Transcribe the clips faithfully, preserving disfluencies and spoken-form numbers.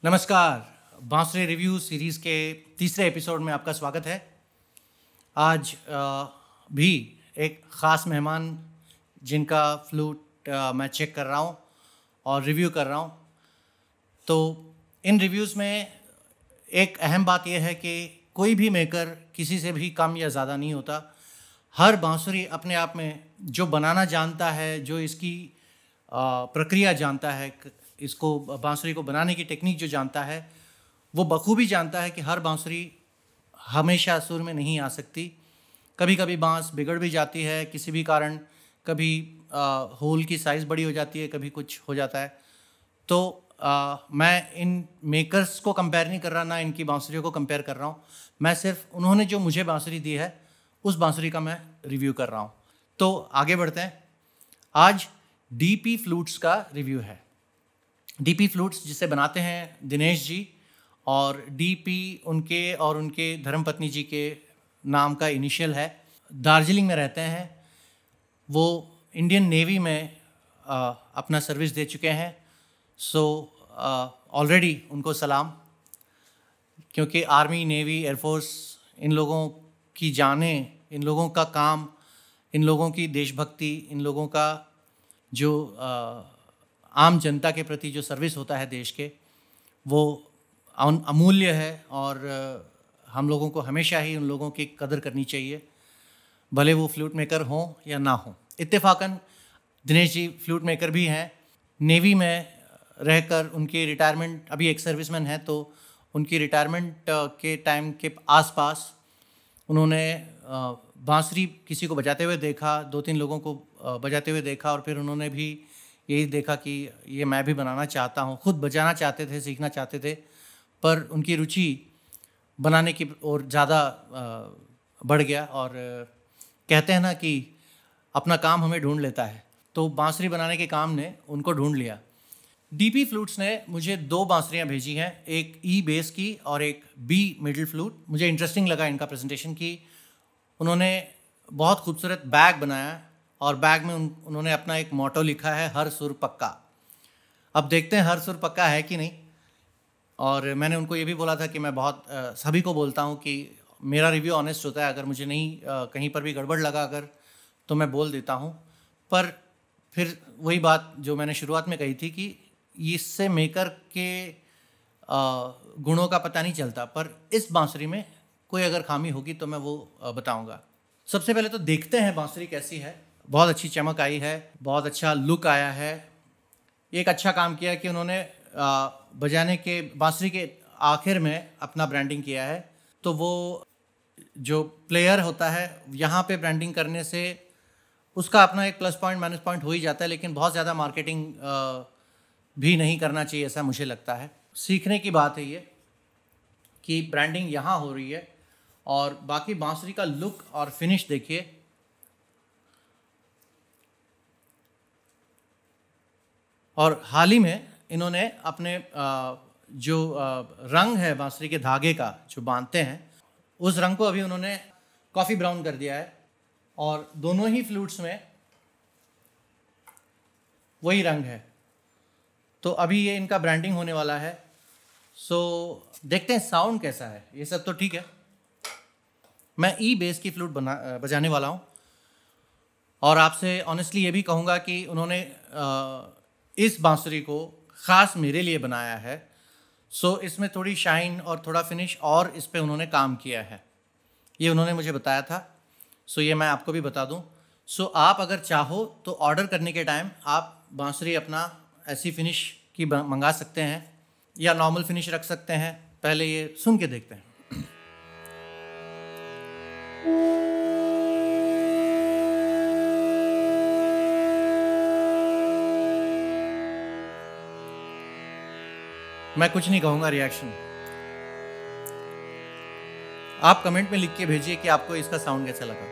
नमस्कार, बांसुरी review series के तीसरे एपिसोड में आपका स्वागत है। आज आ, भी एक ख़ास मेहमान जिनका फ्लूट आ, मैं चेक कर रहा हूँ और रिव्यू कर रहा हूँ। तो इन रिव्यूज़ में एक अहम बात यह है कि कोई भी मेकर किसी से भी कम या ज़्यादा नहीं होता। हर बांसुरी अपने आप में जो बनाना जानता है, जो इसकी आ, प्रक्रिया जानता है, इसको बांसुरी को बनाने की टेक्निक जो जानता है, वो बखूबी जानता है कि हर बांसुरी हमेशा सुर में नहीं आ सकती। कभी कभी बांस बिगड़ भी जाती है किसी भी कारण, कभी आ, होल की साइज़ बड़ी हो जाती है, कभी कुछ हो जाता है। तो आ, मैं इन मेकर्स को कंपेयर नहीं कर रहा, ना इनकी बांसुरियों को कंपेयर कर रहा हूँ। मैं सिर्फ उन्होंने जो मुझे बांसुरी दी है उस बांसुरी का मैं रिव्यू कर रहा हूँ। तो आगे बढ़ते हैं। आज डीपी फ्लूट्स का रिव्यू है। डीपी फ्लूट्स जिसे बनाते हैं दिनेश जी, और डीपी उनके और उनके धर्मपत्नी जी के नाम का इनिशियल है। दार्जिलिंग में रहते हैं वो। इंडियन नेवी में आ, अपना सर्विस दे चुके हैं। सो ऑलरेडी उनको सलाम, क्योंकि आर्मी, नेवी, एयरफोर्स, इन लोगों की जानें, इन लोगों का काम, इन लोगों की देशभक्ति, इन लोगों का जो आ, आम जनता के प्रति जो सर्विस होता है देश के, वो अमूल्य है। और हम लोगों को हमेशा ही उन लोगों की कदर करनी चाहिए, भले वो फ्लूट मेकर हों या ना हों। इत्तेफाकन दिनेश जी फ्लूट मेकर भी हैं। नेवी में रहकर उनकी रिटायरमेंट, अभी एक सर्विसमैन है, तो उनकी रिटायरमेंट के टाइम के आसपास उन्होंने बांसुरी किसी को बजाते हुए देखा, दो तीन लोगों को बजाते हुए देखा, और फिर उन्होंने भी यही देखा कि ये मैं भी बनाना चाहता हूँ। खुद बजाना चाहते थे, सीखना चाहते थे, पर उनकी रुचि बनाने की ओर ज़्यादा बढ़ गया। और कहते हैं ना कि अपना काम हमें ढूंढ लेता है, तो बांसुरी बनाने के काम ने उनको ढूंढ लिया। डीपी फ्लूट्स ने मुझे दो बांसुरियाँ भेजी हैं, एक ई बेस की और एक बी मिडिल फ्लूट। मुझे इंटरेस्टिंग लगा इनका प्रेजेंटेशन की उन्होंने बहुत खूबसूरत बैग बनाया, और बैग में उन, उन्होंने अपना एक मोटो लिखा है, हर सुर पक्का। अब देखते हैं हर सुर पक्का है कि नहीं। और मैंने उनको ये भी बोला था कि मैं बहुत आ, सभी को बोलता हूँ कि मेरा रिव्यू ऑनेस्ट होता है। अगर मुझे नहीं आ, कहीं पर भी गड़बड़ लगा अगर, तो मैं बोल देता हूँ। पर फिर वही बात जो मैंने शुरुआत में कही थी कि इससे मेकर के आ, गुणों का पता नहीं चलता, पर इस बांसुरी में कोई अगर खामी होगी तो मैं वो बताऊँगा। सबसे पहले तो देखते हैं बांसुरी कैसी है। बहुत अच्छी चमक आई है, बहुत अच्छा लुक आया है। एक अच्छा काम किया कि उन्होंने आ, बजाने के बांसुरी के आखिर में अपना ब्रांडिंग किया है। तो वो जो प्लेयर होता है, यहाँ पे ब्रांडिंग करने से उसका अपना एक प्लस पॉइंट माइनस पॉइंट हो ही जाता है, लेकिन बहुत ज़्यादा मार्केटिंग भी नहीं करना चाहिए, ऐसा मुझे लगता है। सीखने की बात है ये कि ब्रांडिंग यहाँ हो रही है। और बाकी बांसुरी का लुक और फिनिश देखिए। और हाल ही में इन्होंने अपने जो रंग है बांसुरी के धागे का जो बांधते हैं, उस रंग को अभी उन्होंने कॉफ़ी ब्राउन कर दिया है, और दोनों ही फ्लूट्स में वही रंग है। तो अभी ये इनका ब्रांडिंग होने वाला है। सो देखते हैं साउंड कैसा है। ये सब तो ठीक है। मैं ई बेस की फ्लूट बना बजाने वाला हूँ, और आपसे ऑनेस्टली ये भी कहूँगा कि उन्होंने आ, इस बांसुरी को ख़ास मेरे लिए बनाया है। सो इसमें थोड़ी शाइन और थोड़ा फिनिश और इस पे उन्होंने काम किया है, ये उन्होंने मुझे बताया था। सो ये मैं आपको भी बता दूं। सो आप अगर चाहो तो ऑर्डर करने के टाइम आप बांसुरी अपना ऐसी फिनिश की मंगा सकते हैं, या नॉर्मल फिनिश रख सकते हैं। पहले ये सुन के देखते हैं। मैं कुछ नहीं कहूँगा, रिएक्शन आप कमेंट में लिख के भेजिए कि आपको इसका साउंड कैसा लगा।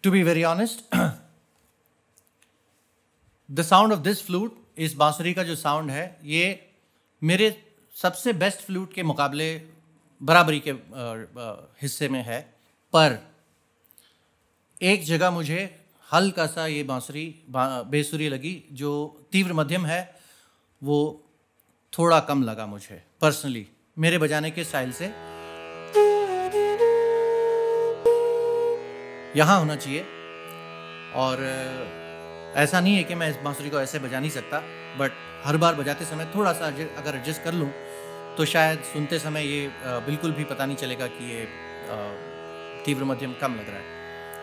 To be very honest, the sound of this flute, इस बांसुरी का जो साउंड है, ये मेरे सबसे बेस्ट फ्लूट के मुकाबले बराबरी के हिस्से में है। पर एक जगह मुझे हल्का सा ये बांसुरी बेसुरी लगी, जो तीव्र मध्यम है वो थोड़ा कम लगा मुझे पर्सनली, मेरे बजाने के स्टाइल से। यहाँ होना चाहिए, और ऐसा नहीं है कि मैं इस बांसुरी को ऐसे बजा नहीं सकता, बट हर बार बजाते समय थोड़ा सा अगर एडजस्ट कर लूँ तो शायद सुनते समय ये बिल्कुल भी पता नहीं चलेगा कि ये तीव्र मध्यम कम लग रहा है।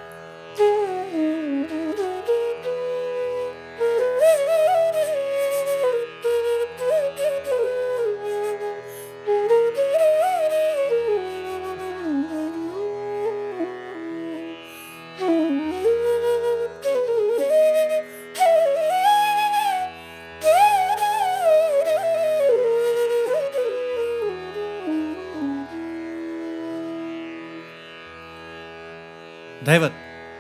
धन्यवाद।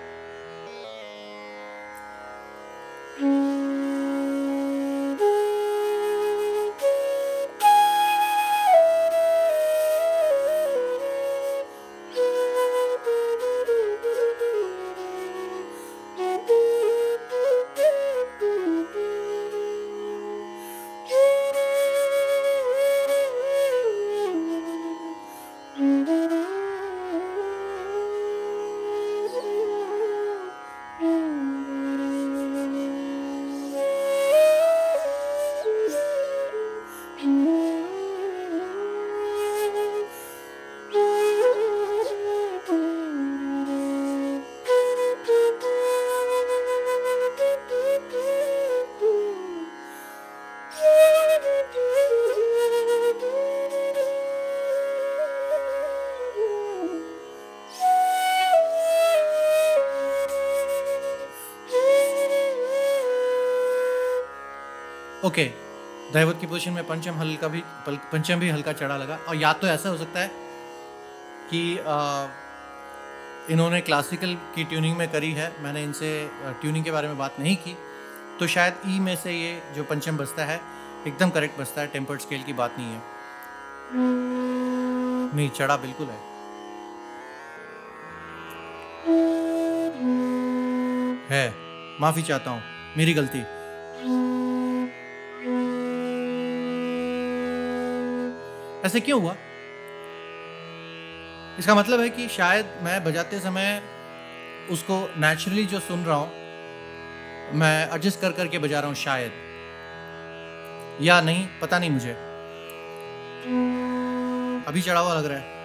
ओके, दैवत की पोजीशन में पंचम हल्का भी पंचम भी हल्का चढ़ा लगा। और या तो ऐसा हो सकता है कि आ, इन्होंने क्लासिकल की ट्यूनिंग में करी है, मैंने इनसे ट्यूनिंग के बारे में बात नहीं की, तो शायद ई में से ये जो पंचम बजता है एकदम करेक्ट बजता है, टेम्पर्ड स्केल की बात नहीं है। नहीं, चढ़ा बिल्कुल है। है, माफ़ी चाहता हूँ, मेरी गलती। ऐसे क्यों हुआ? इसका मतलब है कि शायद मैं बजाते समय उसको नेचुरली जो सुन रहा हूँ मैं एडजस्ट कर करके बजा रहा हूँ शायद, या नहीं, पता नहीं मुझे। अभी चढ़ा हुआ लग रहा है।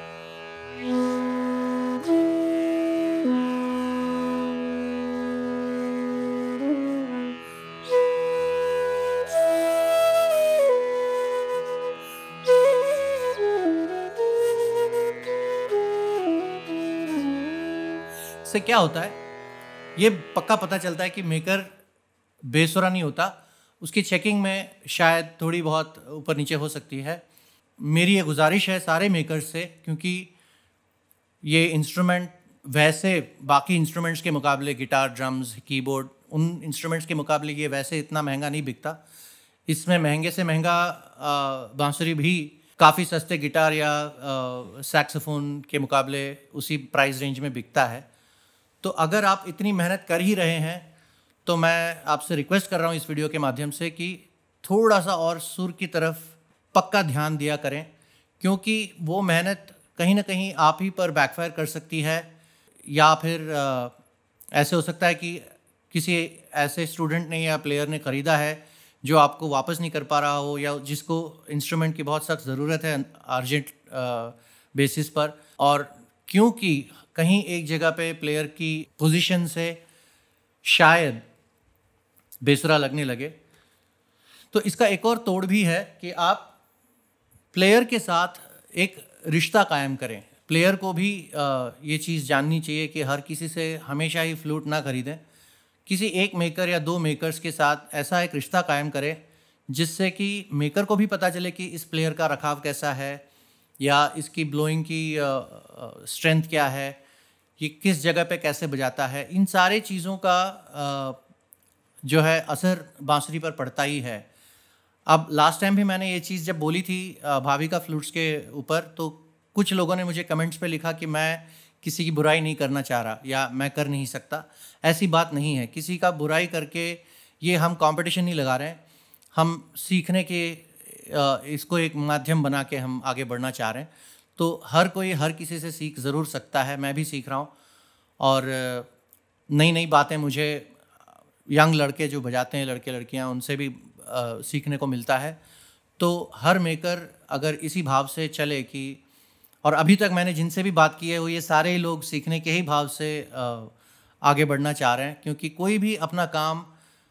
से क्या होता है, ये पक्का पता चलता है कि मेकर बेसुरा नहीं होता, उसकी चेकिंग में शायद थोड़ी बहुत ऊपर नीचे हो सकती है। मेरी ये गुजारिश है सारे मेकर्स से, क्योंकि ये इंस्ट्रूमेंट वैसे बाकी इंस्ट्रूमेंट्स के मुकाबले, गिटार, ड्रम्स, कीबोर्ड, उन इंस्ट्रूमेंट्स के मुकाबले ये वैसे इतना महंगा नहीं बिकता। इसमें महंगे से महंगा बांसुरी भी काफ़ी सस्ते गिटार या सैक्सोफोन के मुकाबले उसी प्राइस रेंज में बिकता है। तो अगर आप इतनी मेहनत कर ही रहे हैं तो मैं आपसे रिक्वेस्ट कर रहा हूँ इस वीडियो के माध्यम से कि थोड़ा सा और सुर की तरफ पक्का ध्यान दिया करें, क्योंकि वो मेहनत कहीं ना कहीं आप ही पर बैकफायर कर सकती है, या फिर आ, ऐसे हो सकता है कि किसी ऐसे स्टूडेंट ने या प्लेयर ने ख़रीदा है जो आपको वापस नहीं कर पा रहा हो, या जिसको इंस्ट्रूमेंट की बहुत सख्त ज़रूरत है अर्जेंट बेसिस पर, और क्योंकि कहीं एक जगह पे प्लेयर की पोजीशन से शायद बेसुरा लगने लगे, तो इसका एक और तोड़ भी है कि आप प्लेयर के साथ एक रिश्ता कायम करें। प्लेयर को भी आ, ये चीज़ जाननी चाहिए कि हर किसी से हमेशा ही फ्लूट ना खरीदें, किसी एक मेकर या दो मेकर्स के साथ ऐसा एक रिश्ता कायम करें जिससे कि मेकर को भी पता चले कि इस प्लेयर का रखाव कैसा है, या इसकी ब्लोइंग की स्ट्रेंथ क्या है, ये किस जगह पे कैसे बजाता है, इन सारे चीज़ों का अ, जो है असर बांसुरी पर पड़ता ही है। अब लास्ट टाइम भी मैंने ये चीज़ जब बोली थी अ, भाविका फ्लूट्स के ऊपर, तो कुछ लोगों ने मुझे कमेंट्स पे लिखा कि मैं किसी की बुराई नहीं करना चाह रहा या मैं कर नहीं सकता। ऐसी बात नहीं है, किसी का बुराई करके ये हम कंपटीशन नहीं लगा रहे हैं, हम सीखने के अ, इसको एक माध्यम बना के हम आगे बढ़ना चाह रहे हैं। तो हर कोई हर किसी से सीख ज़रूर सकता है, मैं भी सीख रहा हूँ और नई नई बातें मुझे यंग लड़के जो बजाते हैं, लड़के लड़कियाँ, उनसे भी आ, सीखने को मिलता है। तो हर मेकर अगर इसी भाव से चले कि, और अभी तक मैंने जिनसे भी बात की है वो ये सारे ही लोग सीखने के ही भाव से आ, आगे बढ़ना चाह रहे हैं, क्योंकि कोई भी अपना काम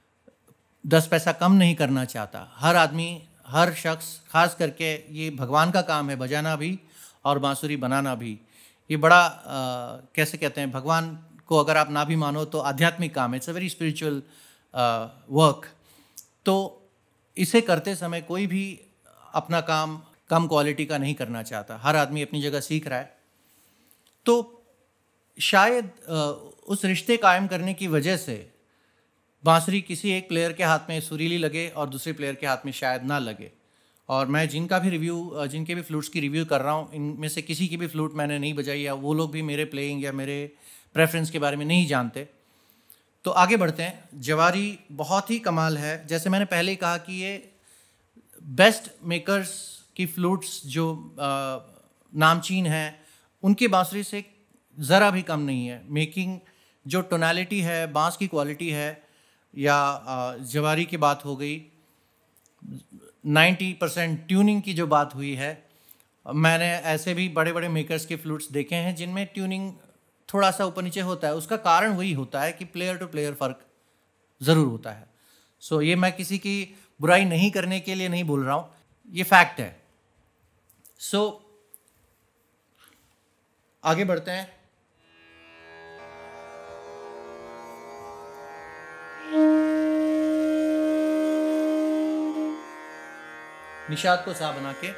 दस पैसा कम नहीं करना चाहता। हर आदमी, हर शख्स, खास करके ये भगवान का काम है बजाना भी और बांसुरी बनाना भी। ये बड़ा आ, कैसे कहते हैं, भगवान को अगर आप ना भी मानो तो आध्यात्मिक काम है, it's a very spiritual work. तो इसे करते समय कोई भी अपना काम कम क्वालिटी का नहीं करना चाहता, हर आदमी अपनी जगह सीख रहा है। तो शायद आ, उस रिश्ते कायम करने की वजह से बांसुरी किसी एक प्लेयर के हाथ में सुरीली लगे और दूसरे प्लेयर के हाथ में शायद ना लगे। और मैं जिनका भी रिव्यू, जिनके भी फ्लूट्स की रिव्यू कर रहा हूँ, इनमें से किसी की भी फ्लूट मैंने नहीं बजाई या वो लोग भी मेरे प्लेइंग या मेरे प्रेफरेंस के बारे में नहीं जानते। तो आगे बढ़ते हैं। जवारी बहुत ही कमाल है, जैसे मैंने पहले ही कहा कि ये बेस्ट मेकर्स की फ्लूट्स जो आ, नामचीन हैं उनकी बांसुरी से ज़रा भी कम नहीं है। मेकिंग जो टोनैलिटी है, बांस की क्वालिटी है, या आ, जवारी की बात हो गई, नब्बे परसेंट ट्यूनिंग की जो बात हुई है, मैंने ऐसे भी बड़े बड़े मेकर्स के फ्लूट्स देखे हैं जिनमें ट्यूनिंग थोड़ा सा ऊपर नीचे होता है। उसका कारण वही होता है कि प्लेयर टू प्लेयर फ़र्क ज़रूर होता है। सो so, ये मैं किसी की बुराई नहीं करने के लिए नहीं बोल रहा हूँ, ये फैक्ट है। सो so, आगे बढ़ते हैं। निषाद को सा बना के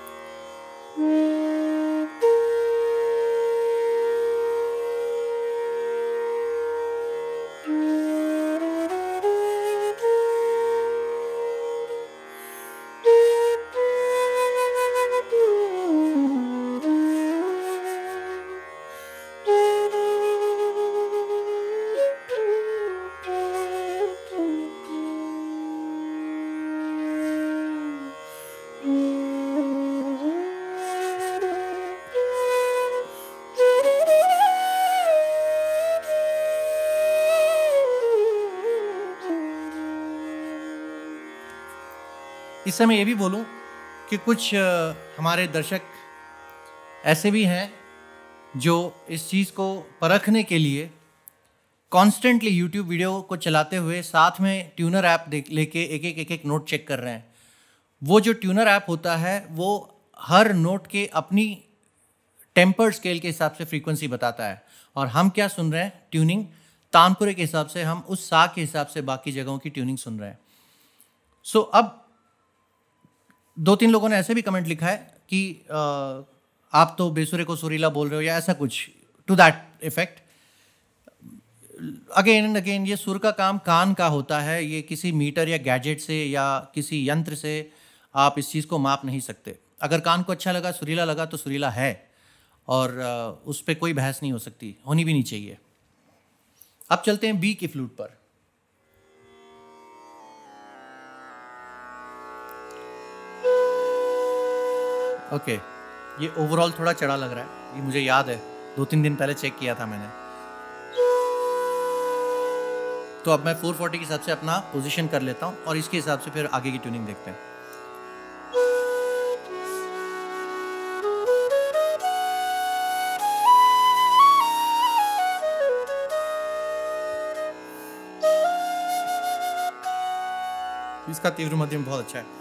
इस समय ये भी बोलूं कि कुछ हमारे दर्शक ऐसे भी हैं जो इस चीज़ को परखने के लिए कॉन्स्टेंटली यूट्यूब वीडियो को चलाते हुए साथ में ट्यूनर ऐप देख लेके एक एक एक एक नोट चेक कर रहे हैं। वो जो ट्यूनर ऐप होता है वो हर नोट के अपनी टेम्पर्ड स्केल के हिसाब से फ्रीक्वेंसी बताता है, और हम क्या सुन रहे हैं, ट्यूनिंग तानपुरे के हिसाब से, हम उस सा के हिसाब से बाकी जगहों की ट्यूनिंग सुन रहे हैं। सो so, अब दो तीन लोगों ने ऐसे भी कमेंट लिखा है कि आ, आप तो बेसुरे को सुरीला बोल रहे हो या ऐसा कुछ to that effect. Again and again, ये सुर का काम कान का होता है, ये किसी मीटर या गैजेट से या किसी यंत्र से आप इस चीज़ को माप नहीं सकते। अगर कान को अच्छा लगा, सुरीला लगा तो सुरीला है, और आ, उस पर कोई बहस नहीं हो सकती, होनी भी नहीं चाहिए। अब चलते हैं बी की फ्लूट पर। ओके okay, ये ओवरऑल थोड़ा चढ़ा लग रहा है, ये मुझे याद है, दो तीन दिन पहले चेक किया था मैंने। तो अब मैं चार सौ चालीस के हिसाब से अपना पोजीशन कर लेता हूँ और इसके हिसाब से फिर आगे की ट्यूनिंग देखते हैं। इसका तीव्र मध्यम बहुत अच्छा है।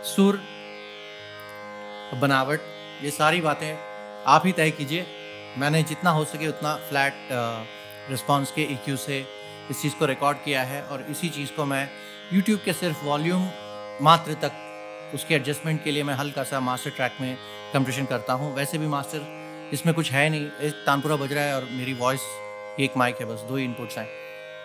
सुर, बनावट, ये सारी बातें आप ही तय कीजिए। मैंने जितना हो सके उतना फ्लैट रिस्पॉन्स के ई क्यू से इस चीज़ को रिकॉर्ड किया है और इसी चीज़ को मैं यूट्यूब के सिर्फ वॉल्यूम मात्र तक उसके एडजस्टमेंट के लिए मैं हल्का सा मास्टर ट्रैक में कंप्रेशन करता हूँ। वैसे भी मास्टर इसमें कुछ है नहीं, एक तानपुरा बज रहा है और मेरी वॉइस, एक माइक है, बस दो ही इनपुट्स हैं।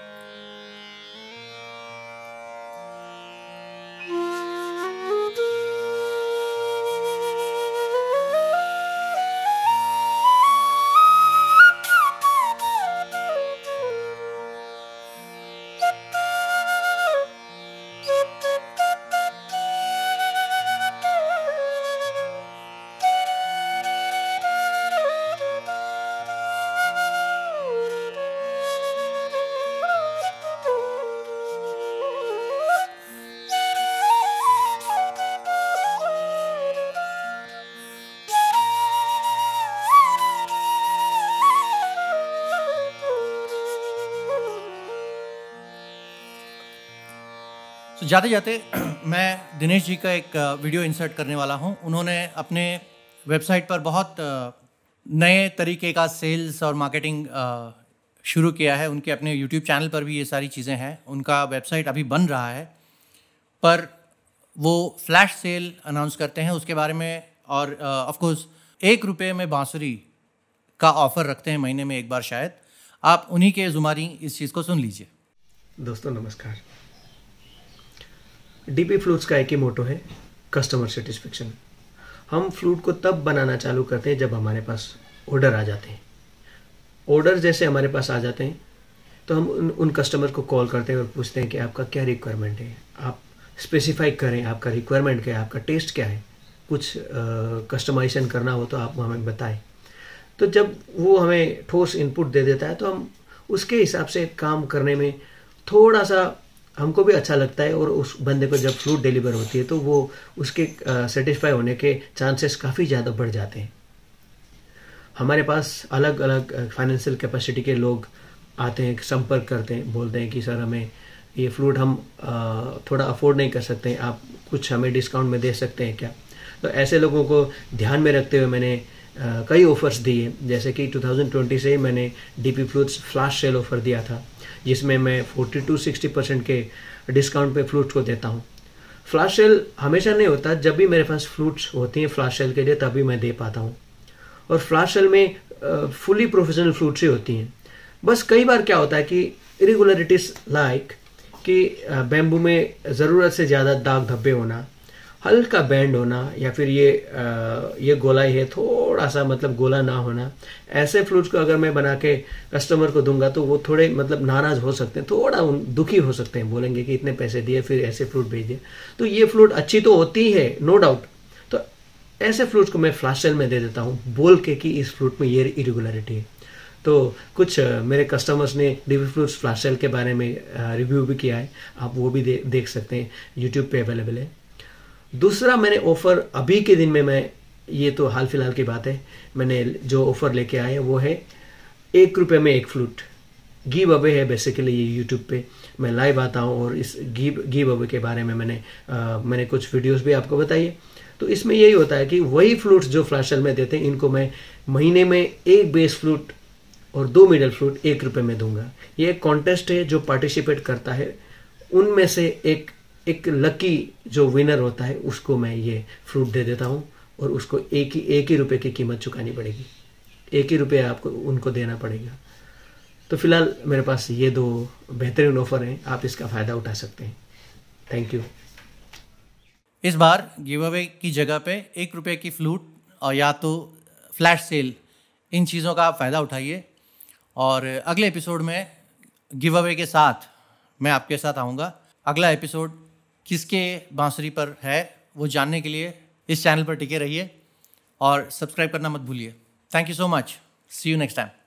तो जाते जाते मैं दिनेश जी का एक वीडियो इंसर्ट करने वाला हूं। उन्होंने अपने वेबसाइट पर बहुत नए तरीके का सेल्स और मार्केटिंग शुरू किया है। उनके अपने यूट्यूब चैनल पर भी ये सारी चीज़ें हैं। उनका वेबसाइट अभी बन रहा है, पर वो फ्लैश सेल अनाउंस करते हैं उसके बारे में। और ऑफ कोर्स एक रुपये में बांसुरी का ऑफ़र रखते हैं महीने में एक बार शायद। आप उन्हीं के जुमारी इस चीज़ को सुन लीजिए। दोस्तों नमस्कार। डीपी फ्लूट्स का एक ही मोटो है, कस्टमर सेटिस्फेक्शन। हम फ्लूट को तब बनाना चालू करते हैं जब हमारे पास ऑर्डर आ जाते हैं। ऑर्डर जैसे हमारे पास आ जाते हैं तो हम उन, उन कस्टमर को कॉल करते हैं और पूछते हैं कि आपका क्या रिक्वायरमेंट है। आप स्पेसिफाई करें आपका रिक्वायरमेंट क्या है, आपका टेस्ट क्या है। कुछ कस्टमाइजेशन करना हो तो आप हमें बताएं। तो जब वो हमें ठोस इनपुट दे देता है तो हम उसके हिसाब से काम करने में थोड़ा सा हमको भी अच्छा लगता है। और उस बंदे को जब फ्लूट डिलीवर होती है तो वो उसके सेटिस्फाई होने के चांसेस काफ़ी ज़्यादा बढ़ जाते हैं। हमारे पास अलग अलग फाइनेंशियल कैपेसिटी के लोग आते हैं, संपर्क करते हैं, बोलते हैं कि सर हमें ये फ्लूट हम आ, थोड़ा अफोर्ड नहीं कर सकते, आप कुछ हमें डिस्काउंट में दे सकते हैं क्या। तो ऐसे लोगों को ध्यान में रखते हुए मैंने आ, कई ऑफर्स दिए। जैसे कि दो हज़ार बीस से मैंने DP flutes flash sale offer दिया था, जिसमें मैं चालीस टू साठ परसेंट के डिस्काउंट पे फ्लूट्स को देता हूँ। फ्लैश सेल हमेशा नहीं होता, जब भी मेरे पास फ्लूट्स होती हैं फ्लैश सेल के लिए तभी मैं दे पाता हूँ। और फ्लैश सेल में फुली प्रोफेशनल फ्लूट्स ही होती हैं। बस कई बार क्या होता है कि इरेगुलरिटीज लाइक कि बैम्बू में ज़रूरत से ज़्यादा दाग धब्बे होना, हल्का बैंड होना, या फिर ये आ, ये गोलाई है थोड़ा सा मतलब गोला ना होना। ऐसे फ्लूट्स को अगर मैं बना के कस्टमर को दूंगा तो वो थोड़े मतलब नाराज हो सकते हैं, थोड़ा दुखी हो सकते हैं, बोलेंगे कि इतने पैसे दिए फिर ऐसे फ्लूट भेज दिए। तो ये फ्लूट अच्छी तो होती है नो डाउट, तो ऐसे फ्लूट्स को मैं फ्लैश सेल में दे देता हूँ बोल के कि इस फ्लूट में ये इरेगुलरिटी है। तो कुछ मेरे कस्टमर्स ने डीपी फ्लूट्स फ्लैश सेल के बारे में रिव्यू भी किया है, आप वो भी दे, देख सकते हैं, यूट्यूब पे अवेलेबल है। दूसरा मैंने ऑफ़र अभी के दिन में, मैं ये तो हाल फिलहाल की बात है, मैंने जो ऑफ़र लेके आया वो है एक रुपये में एक फ्लूट। गिव अवे है बेसिकली। ये यूट्यूब पे मैं लाइव आता हूँ और इस गिव गिव अवे के बारे में मैंने आ, मैंने कुछ वीडियोस भी आपको बताई है। तो इसमें यही होता है कि वही फ्लूट्स जो फ्लैश सेल में देते हैं इनको मैं महीने में एक बेस फ्लूट और दो मिडल फ्लूट एक रुपये में दूंगा। ये एक कॉन्टेस्ट है, जो पार्टिसिपेट करता है उनमें से एक एक लकी जो विनर होता है उसको मैं ये फ्रूट दे देता हूँ और उसको एक ही एक ही रुपये की कीमत चुकानी पड़ेगी, एक ही रुपये आपको उनको देना पड़ेगा। तो फिलहाल मेरे पास ये दो बेहतरीन ऑफर हैं, आप इसका फ़ायदा उठा सकते हैं। Thank you. इस बार गिव अवे की जगह पे एक रुपये की फ्लूट और या तो फ्लैश सेल, इन चीज़ों का आप फ़ायदा उठाइए। और अगले एपिसोड में गिव अवे के साथ मैं आपके साथ आऊँगा। अगला एपिसोड किसके बांसुरी पर है वो जानने के लिए इस चैनल पर टिके रहिए और सब्सक्राइब करना मत भूलिए। Thank you so much. See you next time.